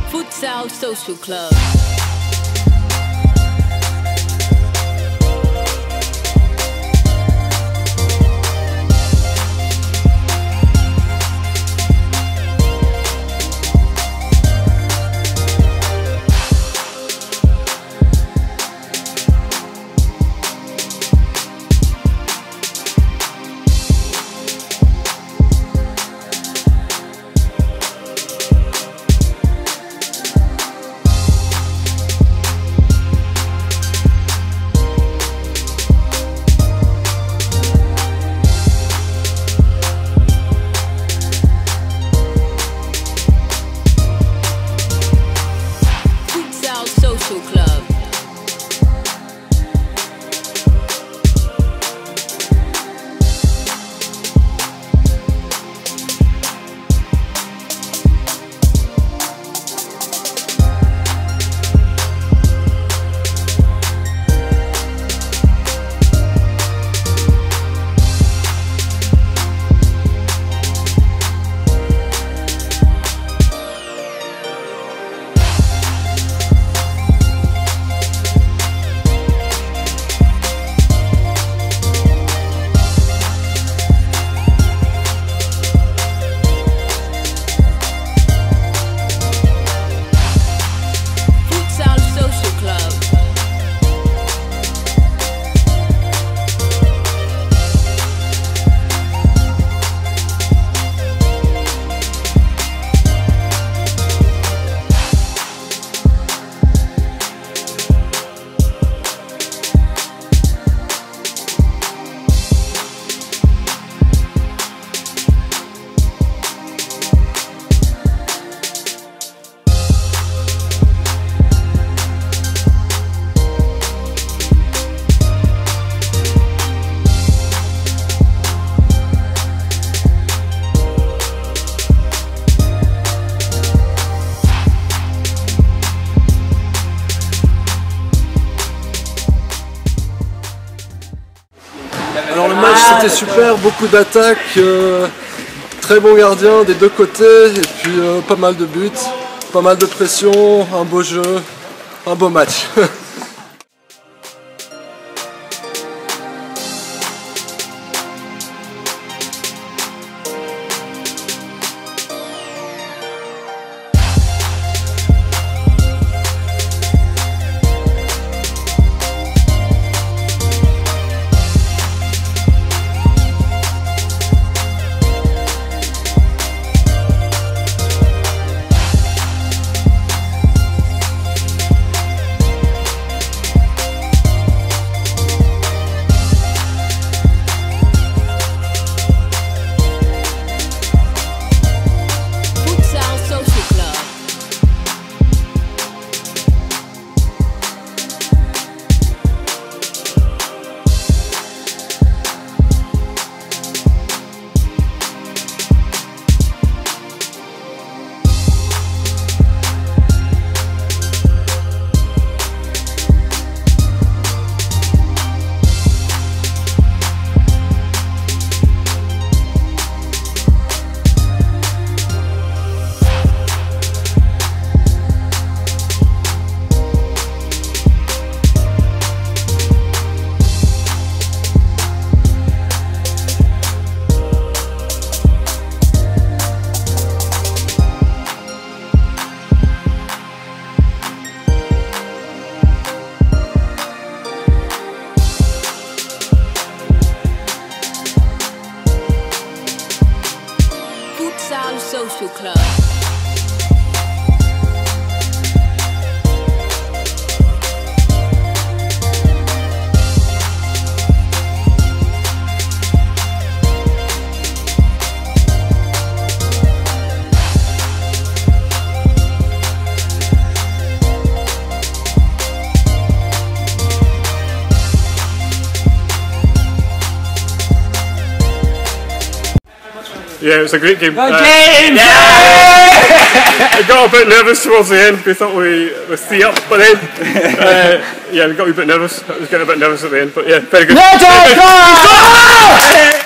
Futsal Social Club. Social Club. Alors le match c'était super, beaucoup d'attaques, très bon gardien des deux côtés et puis pas mal de buts, pas mal de pression, un beau jeu, un beau match. Futsal Social Club. Yeah, it was a great game. Good game! Yeah! I got a bit nervous towards the end. We thought we were 3 up, but then yeah, we got a bit nervous. I was getting a bit nervous at the end, but yeah, very good.